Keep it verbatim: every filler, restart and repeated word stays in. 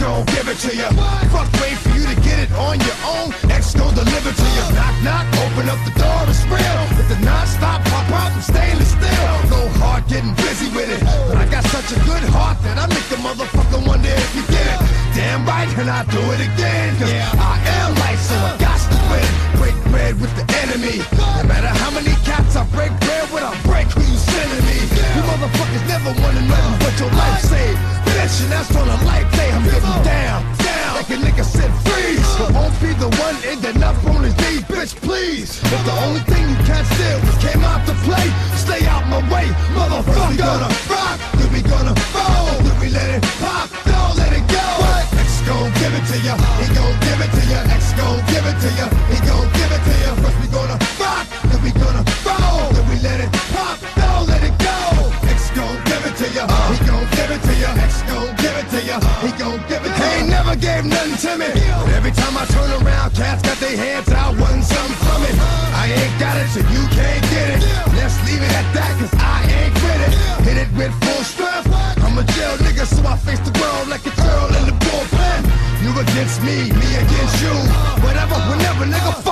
gon' give it to you. Fuck, wait for you to get it on your own. X gon' deliver to you. Knock, knock, open up the door, it's real. With the non-stop pop out and stainless steel. No heart getting busy with it. But I got such a good heart that I make the motherfucker wonder if you get it. Damn right, and I do it again. Cause yeah. I am light, so I got to win. Break bread with the enemy. No matter how many cats I break bread with, I break who you sending me. You motherfuckers never wanted nothing but your life saved. Bitch, and that's on a life day. I'm getting down, down, like a nigga said freeze. But won't be the one ending up on his knees, bitch, please. If the only thing you can't steal was came out to play, stay out my way, motherfucker. We gonna rock, then we gonna roll, then we let it pop, don't let it go. X gon' give it to ya, he gon' give it to ya. X gon' give it to ya, he gon' give it to ya. First we gonna rock, then we gonna roll, then we let it pop, don't let it go. X gon' give it to ya, he gon' give it to ya. X gon' give it to ya, he gon' give it to ya. He ain't never gave nothing to me, but every time I turn around, cats got their hands out, wanting something from it. I ain't got it, so you can't get it. Let's leave it at that, cause I ain't with it. Hit it with full strength. I'm a jail nigga, so I face the world like a girl in the bullpen. You against me, me against you. Whatever, whenever, nigga.